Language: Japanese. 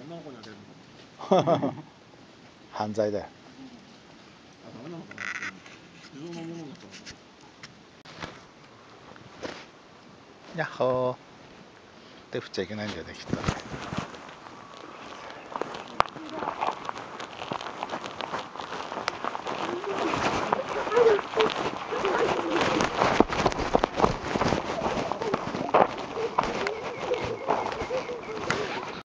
女の子にあげるのかな。 犯罪だよ。 あ、ダメなのかな。自動のものになっちゃうの。 やっほー。手振っちゃいけないんだよね、きっとね。